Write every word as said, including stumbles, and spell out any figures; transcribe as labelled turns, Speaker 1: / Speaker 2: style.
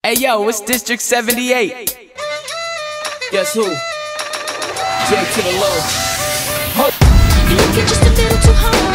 Speaker 1: Hey yo, it's District seventy-eight. Guess who? J to the low. Ho.
Speaker 2: You're just a little too hard.